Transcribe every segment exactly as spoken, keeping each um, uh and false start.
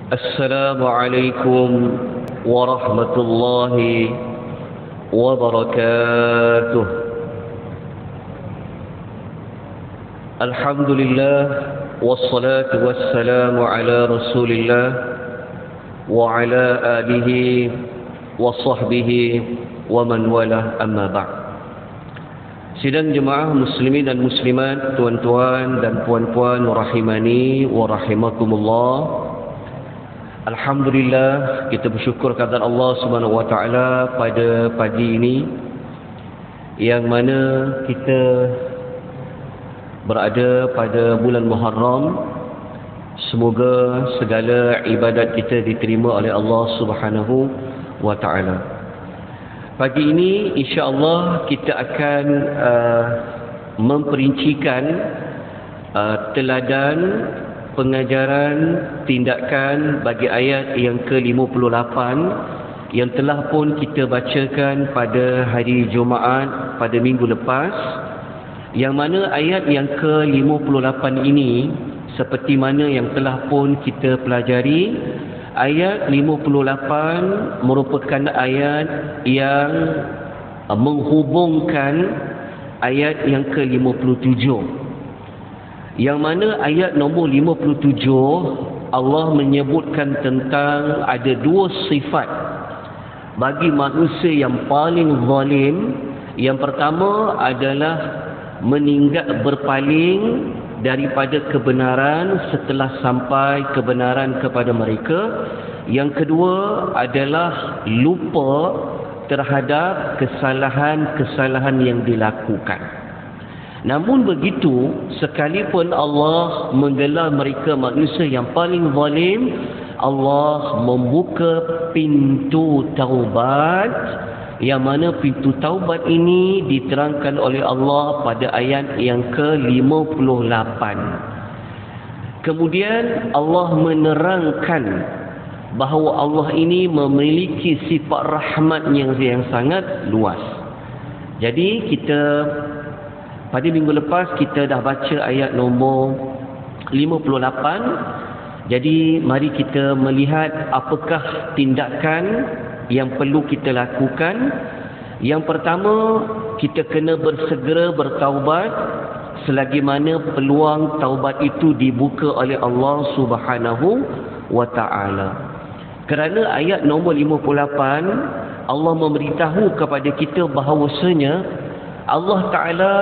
السلام عليكم ورحمة الله وبركاته. الحمد لله والصلاة والسلام على رسول الله وعلى آله وصحبه ومن والاه، أما بعد. Sidang jemaah muslimin dan muslimat, tuan-tuan dan puan-puan, rahimani wa rahimakumullah. Alhamdulillah, kita bersyukur kepada Allah Subhanahu wa taala pada pagi ini yang mana kita berada pada bulan Muharram. Semoga segala ibadat kita diterima oleh Allah Subhanahu wa taala. Pagi ini insya-Allah kita akan uh, memperincikan uh, teladan pengajaran tindakan bagi ayat yang ke lima puluh lapan yang telah pun kita bacakan pada hari Jumaat pada minggu lepas, yang mana ayat yang ke lima puluh lapan ini seperti mana yang telah pun kita pelajari, ayat lima puluh lapan merupakan ayat yang menghubungkan ayat yang ke lima puluh tujuh, yang mana ayat nombor lima puluh tujuh Allah menyebutkan tentang ada dua sifat bagi manusia yang paling zalim. Yang pertama adalah meninggal, berpaling daripada kebenaran setelah sampai kebenaran kepada mereka. Yang kedua adalah lupa terhadap kesalahan-kesalahan yang dilakukan. Namun begitu, sekalipun Allah menggelar mereka manusia yang paling zalim, Allah membuka pintu taubat, yang mana pintu taubat ini diterangkan oleh Allah pada ayat yang ke lima puluh lapan. Kemudian Allah menerangkan bahawa Allah ini memiliki sifat rahmat yang, yang sangat luas. Jadi kita pada minggu lepas kita dah baca ayat nombor lima puluh lapan. Jadi mari kita melihat apakah tindakan yang perlu kita lakukan. Yang pertama, kita kena bersegera bertaubat selagi mana peluang taubat itu dibuka oleh Allah Subhanahu wa taala. Kerana ayat nombor lima puluh lapan Allah memberitahu kepada kita bahawasanya Allah Taala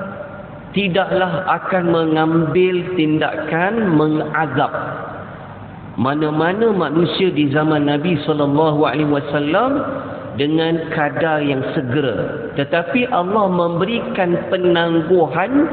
tidaklah akan mengambil tindakan mengazab mana-mana manusia di zaman Nabi sallallahu alaihi wasallam dengan kadar yang segera, tetapi Allah memberikan penangguhan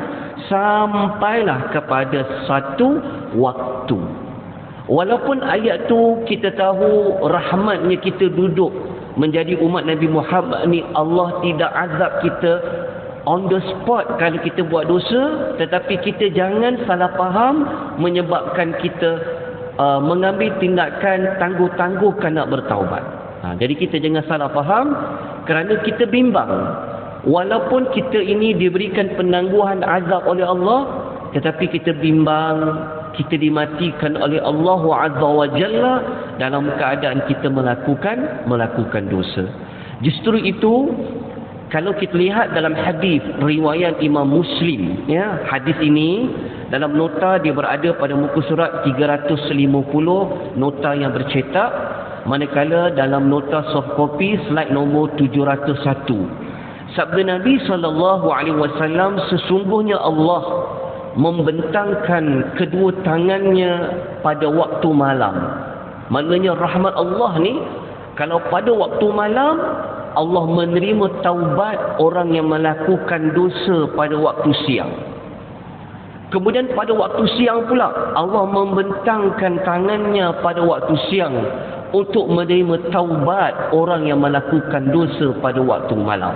sampailah kepada satu waktu. Walaupun ayat tu kita tahu rahmatnya kita duduk menjadi umat Nabi Muhammad ni, Allah tidak azab kita on the spot kalau kita buat dosa, tetapi kita jangan salah faham menyebabkan kita Uh, mengambil tindakan tangguh-tangguhkan nak bertaubat. Ha, jadi kita jangan salah faham, kerana kita bimbang. Walaupun kita ini diberikan penangguhan azab oleh Allah, tetapi kita bimbang, kita dimatikan oleh Allah Azza wa Jalla dalam keadaan kita melakukan melakukan dosa. Justru itu, kalau kita lihat dalam hadis riwayat Imam Muslim, ya, hadis ini dalam nota dia berada pada muka surat tiga ratus lima puluh, nota yang bercetak, manakala dalam nota soft copy slide nombor tujuh ratus satu. Sabda Nabi sallallahu alaihi wasallam, sesungguhnya Allah membentangkan kedua tangannya pada waktu malam. Maknanya rahmat Allah ni, kalau pada waktu malam Allah menerima taubat orang yang melakukan dosa pada waktu siang. Kemudian pada waktu siang pula Allah membentangkan tangannya pada waktu siang untuk menerima taubat orang yang melakukan dosa pada waktu malam.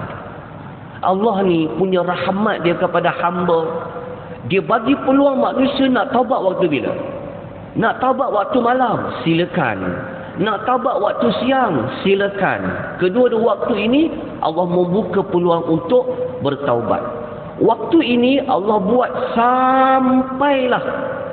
Allah ni punya rahmat dia kepada hamba. Dia bagi peluang manusia nak taubat waktu bila? Nak taubat waktu malam, silakan. Nak taubat waktu siang, silakan. Kedua-dua waktu ini Allah membuka peluang untuk bertaubat. Waktu ini Allah buat sampailah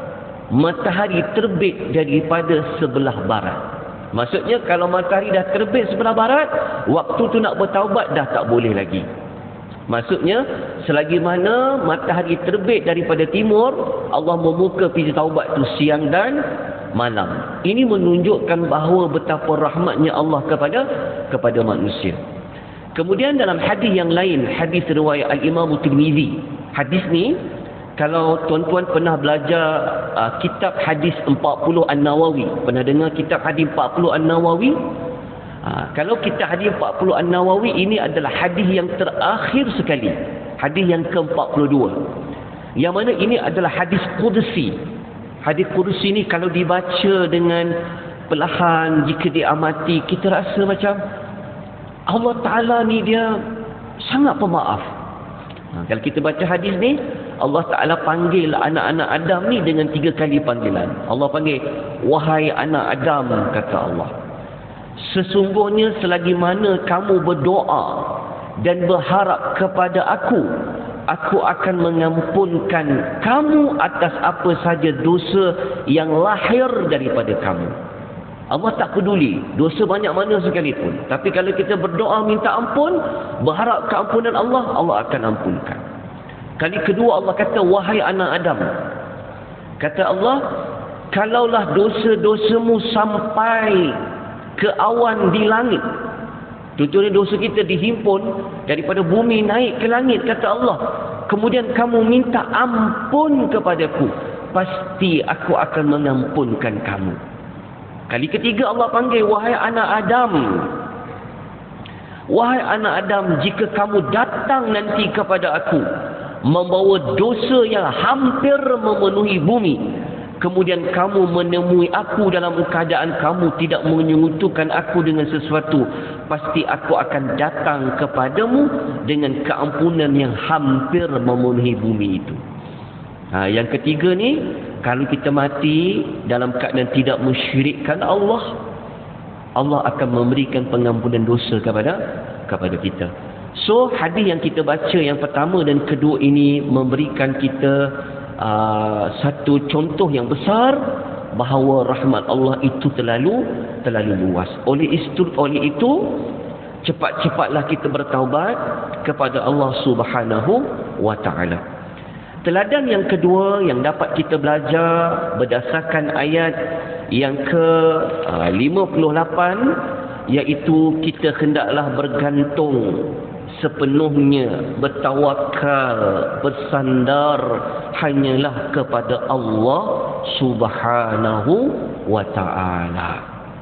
matahari terbit daripada sebelah barat. Maksudnya kalau matahari dah terbit sebelah barat, waktu tu nak bertaubat dah tak boleh lagi. Maksudnya selagi mana matahari terbit daripada timur, Allah membuka pintu taubat tu siang dan malam. Ini menunjukkan bahawa betapa rahmatnya Allah kepada kepada manusia. Kemudian dalam hadis yang lain, hadis riwayat Al-Imam Tirmizi. Hadis ni kalau tuan-tuan pernah belajar uh, kitab hadis empat puluh An-Nawawi, pernah dengar kitab hadis empat puluh An-Nawawi? Uh, kalau kitab hadis empat puluh An-Nawawi ini adalah hadis yang terakhir sekali, hadis yang ke empat puluh dua. Yang mana ini adalah hadis qudsi. Hadis qudsi ni kalau dibaca dengan perlahan, jika diamati, kita rasa macam Allah Ta'ala ni dia sangat pemaaf. Ha, kalau kita baca hadis ni, Allah Ta'ala panggil anak-anak Adam ni dengan tiga kali panggilan. Allah panggil, wahai anak Adam, kata Allah, sesungguhnya selagi mana kamu berdoa dan berharap kepada aku, aku akan mengampunkan kamu atas apa saja dosa yang lahir daripada kamu. Allah tak peduli dosa banyak mana sekalipun. Tapi kalau kita berdoa minta ampun, berharap keampunan Allah, Allah akan ampunkan. Kali kedua Allah kata, wahai anak Adam, kata Allah, kalaulah dosa-dosamu sampai ke awan di langit, contohnya dosa kita dihimpun daripada bumi naik ke langit, kata Allah, kemudian kamu minta ampun kepadaku, pasti aku akan mengampunkan kamu. Kali ketiga Allah panggil, wahai anak Adam, wahai anak Adam, jika kamu datang nanti kepada aku membawa dosa yang hampir memenuhi bumi, kemudian kamu menemui aku dalam keadaan kamu tidak menyentuhkan aku dengan sesuatu, pasti aku akan datang kepadamu dengan keampunan yang hampir memenuhi bumi itu. Ha, yang ketiga ni, kalau kita mati dalam keadaan tidak mensyirikkan Allah, Allah akan memberikan pengampunan dosa kepada kepada kita. So hadis yang kita baca yang pertama dan kedua ini memberikan kita uh, satu contoh yang besar bahawa rahmat Allah itu terlalu terlalu luas. Oleh itu, oleh itu cepat-cepatlah kita bertaubat kepada Allah Subhanahu wa taala. Teladan yang kedua yang dapat kita belajar berdasarkan ayat yang ke lima puluh lapan, iaitu kita hendaklah bergantung sepenuhnya, bertawakal, bersandar hanyalah kepada Allah Subhanahu wa taala.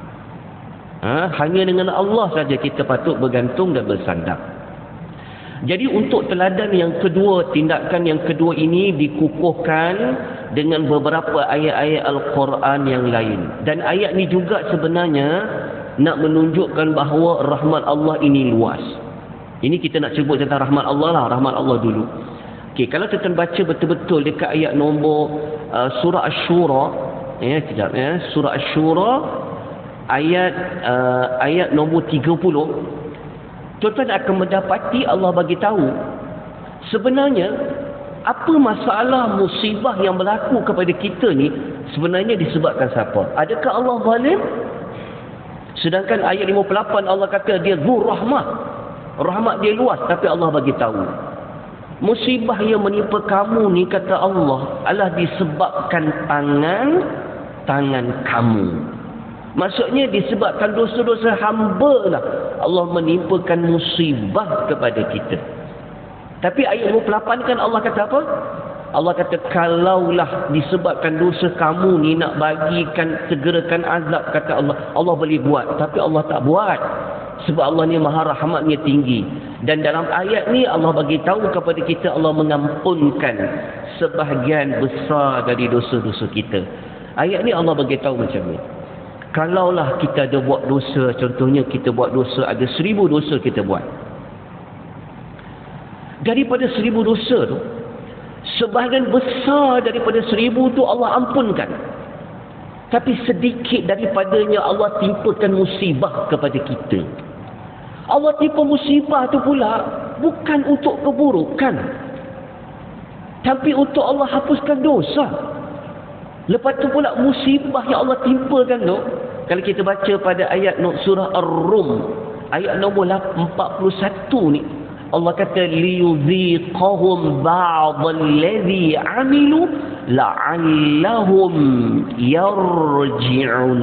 Ha, hanya dengan Allah saja kita patut bergantung dan bersandar. Jadi untuk teladan yang kedua, tindakan yang kedua ini dikukuhkan dengan beberapa ayat-ayat Al-Quran yang lain. Dan ayat ni juga sebenarnya nak menunjukkan bahawa rahmat Allah ini luas. Ini kita nak sebut tentang rahmat Allah lah, rahmat Allah dulu. Okey, kalau kita baca betul-betul dekat ayat nombor uh, surah Asy-Syura, ya, sekejap ya, surah Asy-Syura ayat uh, ayat nombor tiga puluh. Tuan-tuan akan mendapati Allah bagi tahu sebenarnya apa masalah musibah yang berlaku kepada kita ni sebenarnya disebabkan siapa? Adakah Allah zalim? Sedangkan ayat lima puluh lapan Allah kata dia Dzur Rahmah. Rahmat dia luas, tapi Allah bagi tahu musibah yang menimpa kamu ni, kata Allah, adalah disebabkan tangan tangan kamu. Maksudnya disebabkan dosa-dosa hamba lah Allah menimpakan musibah kepada kita. Tapi ayat lima puluh lapan kan Allah kata apa? Allah kata kalaulah disebabkan dosa kamu ni nak bagikan, segerakan azab, kata Allah, Allah boleh buat. Tapi Allah tak buat. Sebab Allah ni maha rahmatnya tinggi. Dan dalam ayat ni Allah bagi tahu kepada kita Allah mengampunkan sebahagian besar dari dosa-dosa kita. Ayat ni Allah bagi tahu macam ni. Kalaulah kita ada buat dosa, contohnya kita buat dosa, ada seribu dosa kita buat. Daripada seribu dosa tu, sebahagian besar daripada seribu tu Allah ampunkan. Tapi sedikit daripadanya Allah timpakan musibah kepada kita. Allah timpa musibah tu pula bukan untuk keburukan, tapi untuk Allah hapuskan dosa. Lepas tu pula musibah yang Allah timpakan tu, kalau kita baca pada ayat surah Ar-Rum ayat nombor empat puluh satu ni, Allah kata liyuziqahum ba'dalladhi 'amilu la'allahum yarji'un.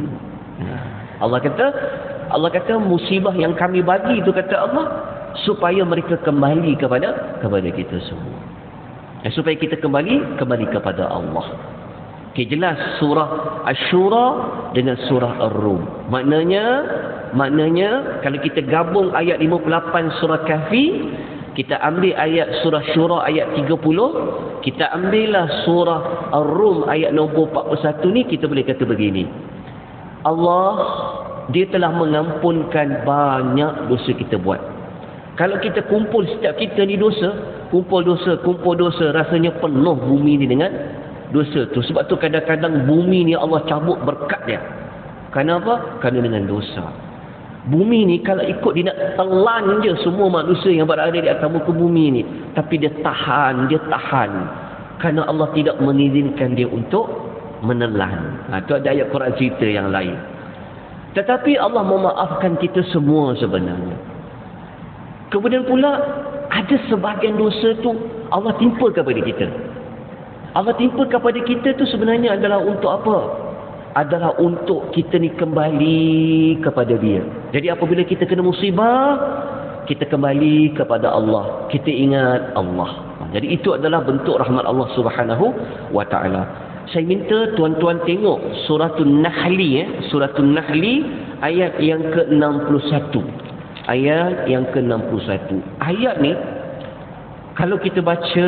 Allah kata Allah kata musibah yang kami bagi itu, kata Allah, supaya mereka kembali kepada kepada kita semua. Eh, supaya kita kembali kembali kepada Allah. Okey, jelas surah Asy-Syura dengan surah Ar-Rum. Maknanya maknanya kalau kita gabung ayat lima puluh lapan surah Kahfi, kita ambil ayat surah Syura ayat tiga puluh, kita ambillah surah Ar-Rum ayat nombor empat puluh satu ni, kita boleh kata begini. Allah, dia telah mengampunkan banyak dosa kita buat. Kalau kita kumpul setiap kita ni dosa, kumpul dosa, kumpul dosa, rasanya penuh bumi ni dengan dosa tu. Sebab tu kadang-kadang bumi ni Allah cabut berkat dia. Kenapa? Kerana dengan dosa. Bumi ni kalau ikut dia nak telan je semua manusia yang berada di atas muka bumi ni, tapi dia tahan, dia tahan. Kerana Allah tidak mengizinkan dia untuk menelan. Ha, tu ada ayat Quran cerita yang lain. Tetapi Allah memaafkan kita semua sebenarnya. Kemudian pula ada sebahagian dosa tu Allah timpa kepada kita. Allah timpa kepada kita tu sebenarnya adalah untuk apa? Adalah untuk kita ni kembali kepada dia. Jadi apabila kita kena musibah, kita kembali kepada Allah. Kita ingat Allah. Jadi itu adalah bentuk rahmat Allah Subhanahu wa taala. Saya minta tuan-tuan tengok suratul Nahli, eh, suratul Nahli ayat yang ke enam puluh satu. Ayat yang ke enam puluh satu. Ayat ni kalau kita baca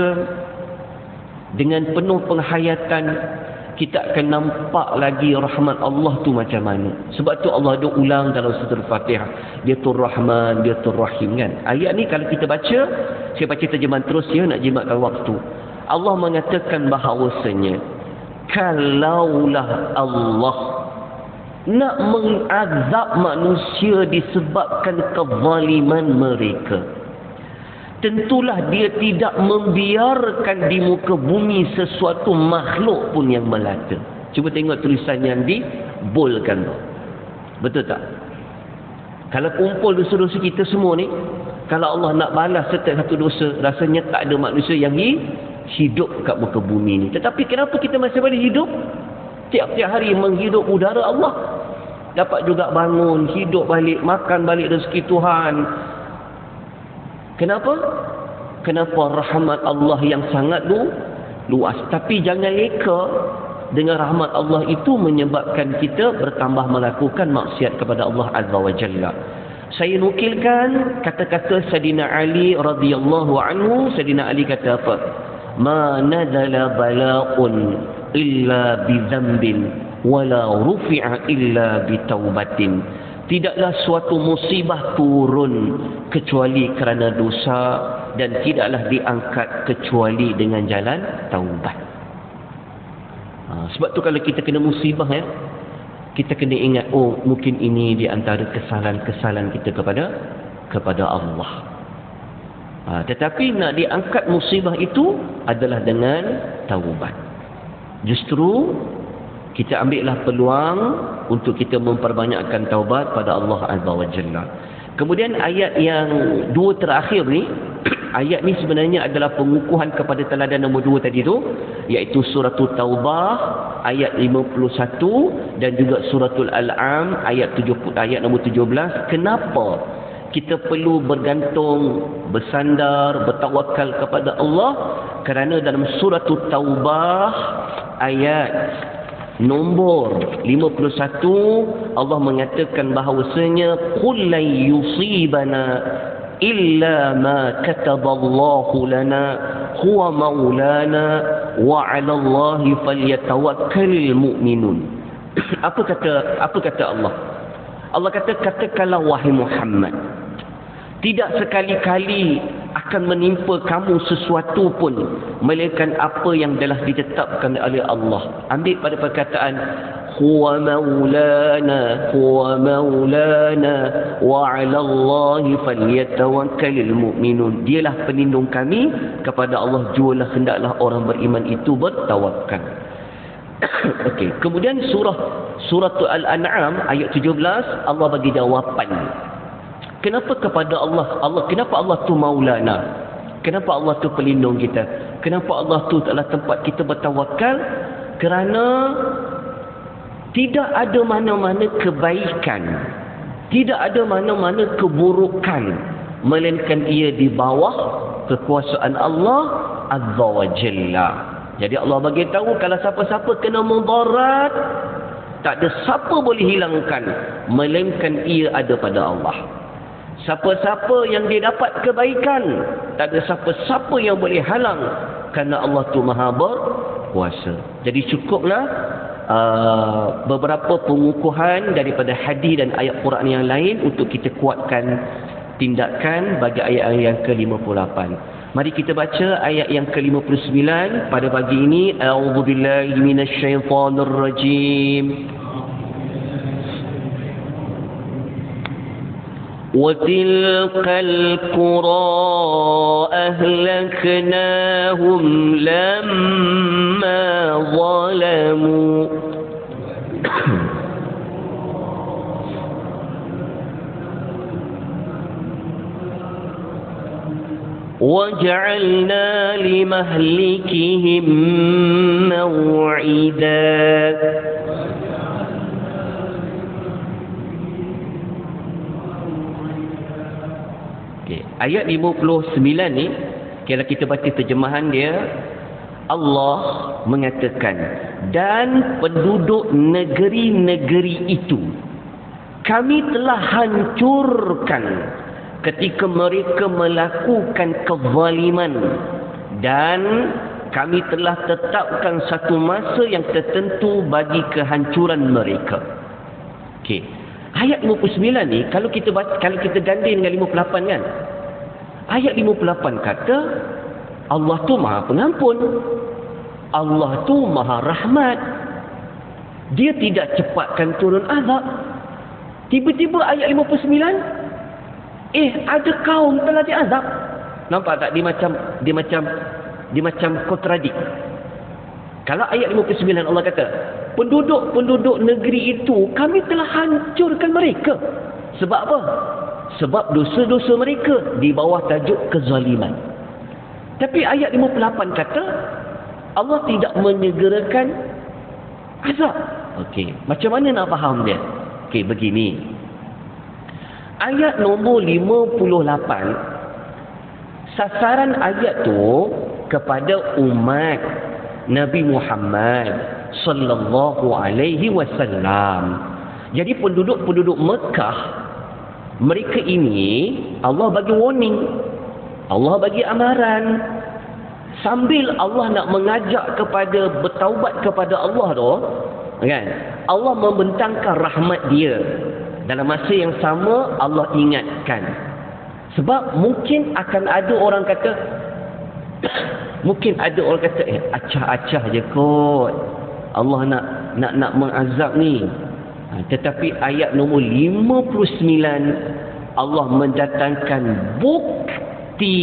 dengan penuh penghayatan, kita akan nampak lagi rahmat Allah tu macam mana. Sebab tu Allah ada ulang dalam surah Al-Fatihah, dia tu Rahman, dia tu Rahim, kan. Ayat ni kalau kita baca, saya baca terjemahan terus ya, nak jimatkan waktu. Allah mengatakan bahawasanya kalaulah Allah nak mengazab manusia disebabkan kezaliman mereka, tentulah dia tidak membiarkan di muka bumi sesuatu makhluk pun yang melata. Cuba tengok tulisan yang dibolkan tu. Betul tak? Kalau kumpul dosa-dosa kita semua ni, kalau Allah nak balas setiap satu dosa, rasanya tak ada manusia yang hidup kat muka bumi ni. Tetapi kenapa kita masih boleh hidup? Tiap-tiap hari menghidup udara Allah. Dapat juga bangun, hidup balik, makan balik rezeki Tuhan. Kenapa? Kenapa? Rahmat Allah yang sangat lu, luas. Tapi jangan leka dengan rahmat Allah itu menyebabkan kita bertambah melakukan maksiat kepada Allah Azza wa Jalla. Saya nukilkan kata-kata Sayyidina Ali radhiyallahu anhu. Sayyidina Ali kata apa? Ma nazala bala'un illa bi dzambin wala rufi'a illa bi taubatin. Tidaklah suatu musibah turun kecuali kerana dosa, dan tidaklah diangkat kecuali dengan jalan taubat. Ha, sebab tu kalau kita kena musibah, ya, kita kena ingat, oh mungkin ini di antara kesalahan-kesalahan kita kepada kepada Allah. Ha, tetapi nak diangkat musibah itu adalah dengan taubat. Justru kita ambillah peluang untuk kita memperbanyakkan taubat pada Allah Azza wa Jalla. Kemudian ayat yang dua terakhir ni, ayat ni sebenarnya adalah pengukuhan kepada teladan nombor dua tadi tu, iaitu suratul Taubah ayat lima puluh satu dan juga suratul Al-Am ayat tujuh puluh, ayat nombor tujuh belas. Kenapa kita perlu bergantung, bersandar, bertawakal kepada Allah? Kerana dalam suratul Taubah ayat nombor lima puluh satu, Allah mengatakan bahawasanya qul la yusibana illa ma kataballahu lana huwa maulana wa 'ala Allahi falyatawakkalul mu'minun. Apa kata apa kata Allah? Allah kata, katakanlah wahai Muhammad, tidak sekali-kali akan menimpa kamu sesuatu pun melainkan apa yang telah ditetapkan oleh Allah. Ambil pada perkataan huwa maulana huwa maulana wa 'ala Allahi falyatawakkalul mu'minun. Dialah pelindung kami, kepada Allah jualah hendaklah orang beriman itu bertawakal. Okey, kemudian surah surah Al-An'am ayat tujuh belas Allah bagi jawapan. Kenapa kepada Allah? Allah kenapa Allah tu maulana? Kenapa Allah tu pelindung kita? Kenapa Allah tu adalah tempat kita bertawakal? Kerana tidak ada mana-mana kebaikan, tidak ada mana-mana keburukan, melainkan ia di bawah kekuasaan Allah Azza wa Jalla. Jadi Allah bagi tahu kalau siapa-siapa kena mudarat, tak ada siapa boleh hilangkan melainkan ia ada pada Allah. Siapa-siapa yang dia dapat kebaikan, tak ada siapa-siapa yang boleh halang, kerana Allah tu Maha berkuasa. Jadi cukuplah uh, beberapa pengukuhan daripada hadis dan ayat Quran yang lain untuk kita kuatkan tindakan bagi ayat yang ke lima puluh lapan. Mari kita baca ayat yang ke lima puluh sembilan pada pagi ini. A'udzubillahi minasyaitonirrajim. وَتِلْكَ الْقُرَى أَهْلَكْنَاهُمْ لَمَّا ظَلَمُوا وَجَعَلْنَا لِمَهْلِكِهِمْ مَوْعِدًا. Okay. Ayat lima puluh sembilan ni, kalau kita baca terjemahan dia, Allah mengatakan, dan penduduk negeri-negeri itu kami telah hancurkan ketika mereka melakukan kezaliman, dan kami telah tetapkan satu masa yang tertentu bagi kehancuran mereka. Okey. Ayat lima puluh sembilan ni kalau kita baca, kalau kita ganding dengan lima puluh lapan kan. Ayat lima puluh lapan kata Allah tu Maha Pengampun. Allah tu Maha Rahmat. Dia tidak cepatkan turun azab. Tiba-tiba ayat lima puluh sembilan, eh ada kaum telah diazab. Nampak tak dia macam dia macam dia macam kontradik. Kalau ayat lima puluh sembilan Allah kata, penduduk-penduduk negeri itu kami telah hancurkan mereka. Sebab apa? Sebab dosa-dosa mereka di bawah tajuk kezaliman. Tapi ayat lima puluh lapan kata Allah tidak menyegerakan azab. Okey, macam mana nak faham dia? Okey, begini. Ayat nombor lima puluh lapan, sasaran ayat tu kepada umat Nabi Muhammad sallallahu alaihi wasallam. Jadi penduduk-penduduk Mekah, mereka ini Allah bagi warning, Allah bagi amaran. Sambil Allah nak mengajak kepada bertaubat kepada Allah tu, kan? Allah membentangkan rahmat dia. Dalam masa yang sama Allah ingatkan. Sebab mungkin akan ada orang kata mungkin ada orang kata eh acah-acah je kot, Allah nak nak nak mengazab ni. Ha, tetapi ayat nombor lima puluh sembilan Allah mendatangkan bukti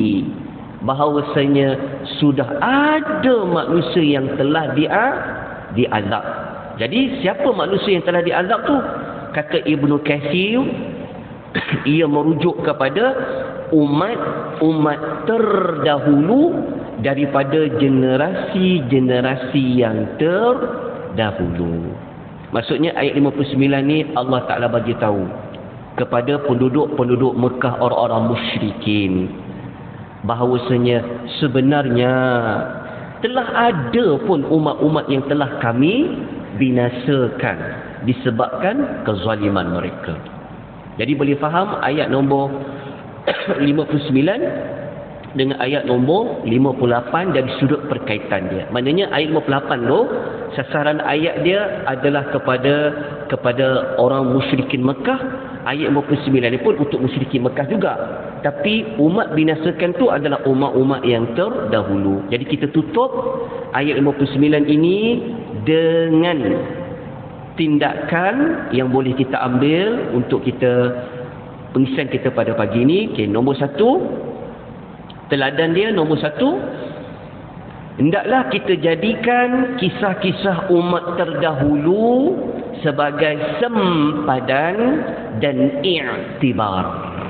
bahawasanya sudah ada manusia yang telah dia diazab. Jadi siapa manusia yang telah diazab tu? Kata Ibnu Katsir, ia merujuk kepada umat-umat terdahulu daripada generasi-generasi yang terdahulu. Maksudnya ayat lima puluh sembilan ni Allah Ta'ala bagi tahu kepada penduduk-penduduk Mekah, orang-orang musyrikin, bahawasanya sebenarnya telah ada pun umat-umat yang telah kami binasakan disebabkan kezaliman mereka. Jadi boleh faham ayat nombor lima puluh sembilan dengan ayat nombor lima puluh lapan dari sudut perkaitan dia. Maknanya ayat lima puluh lapan tu sasaran ayat dia adalah kepada kepada orang musyrikin Mekah. Ayat lima puluh sembilan ni pun untuk musyrikin Mekah juga. Tapi umat binasakan tu adalah umat-umat yang terdahulu. Jadi kita tutup ayat lima puluh sembilan ini dengan tindakan yang boleh kita ambil untuk kita pengisian kita pada pagi ini. Okay, nombor satu, teladan dia nombor satu, Hendaklah kita jadikan kisah-kisah umat terdahulu sebagai sempadan dan i'tibar.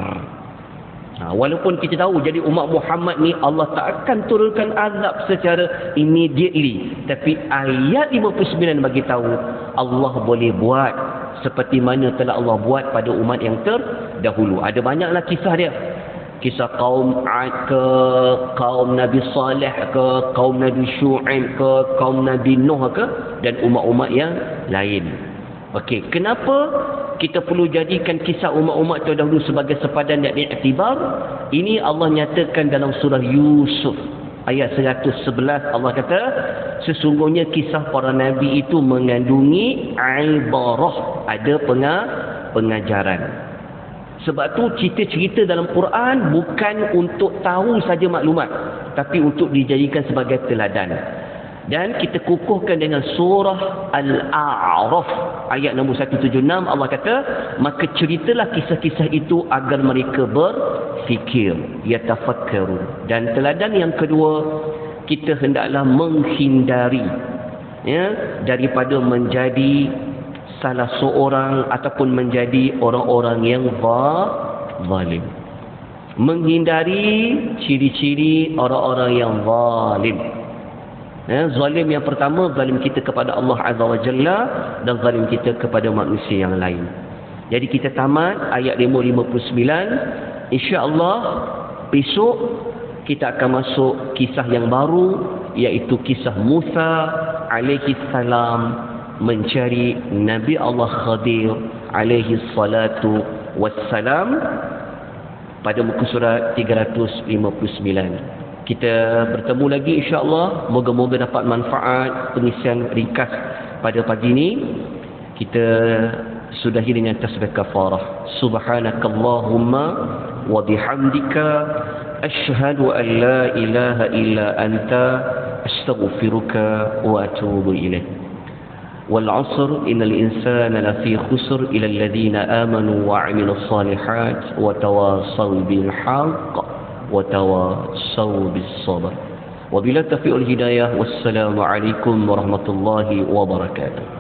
Ha, walaupun kita tahu jadi umat Muhammad ni Allah tak akan turunkan azab secara immediately, tapi ayat lima puluh sembilan bagi tahu Allah boleh buat seperti mana telah Allah buat pada umat yang terdahulu. Ada banyaklah kisah dia. Kisah kaum Ad ke, kaum Nabi Saleh ke, kaum Nabi Syu'aib ke, kaum Nabi Nuh ke, dan umat-umat yang lain. Okey, kenapa kita perlu jadikan kisah umat-umat terdahulu sebagai sepadan dan iktibar? Ini Allah nyatakan dalam surah Yusuf ayat seratus sebelas. Allah kata, sesungguhnya kisah para nabi itu mengandungi ibarah, ada pengajaran. Sebab tu cerita-cerita dalam Quran bukan untuk tahu saja maklumat, tapi untuk dijadikan sebagai teladan. Dan kita kukuhkan dengan surah Al-A'raf ayat nombor seratus tujuh puluh enam. Allah kata, maka ceritalah kisah-kisah itu agar mereka berfikir, yatafakkarun. Dan teladan yang kedua, kita hendaklah menghindari ya daripada menjadi salah seorang ataupun menjadi orang-orang yang zalim. Menghindari ciri-ciri orang-orang yang zalim. Ya, zalim yang pertama, zalim kita kepada Allah Azza wa Jalla, dan zalim kita kepada manusia yang lain. Jadi kita tamat ayat lima puluh sembilan. InsyaAllah besok kita akan masuk kisah yang baru, iaitu kisah Musa alaihi salam mencari Nabi Allah Khadir alaihi salatu wassalam pada muka surat tiga ratus lima puluh sembilan. Kita bertemu lagi insya-Allah. Moga-moga dapat manfaat pengisian ringkas pada pagi ini. Kita sudahi dengan tasbih kafarah. Subhanakallahumma wa bihamdika asyhadu an la ilaha illa anta astaghfiruka wa atubu ilaik. والعصر إن الإنسان لفي خسر إلى الذين آمنوا وعملوا الصالحات وتواصوا بالحق وتواصوا بالصبر وبلا توفيق الهداية والسلام عليكم ورحمة الله وبركاته.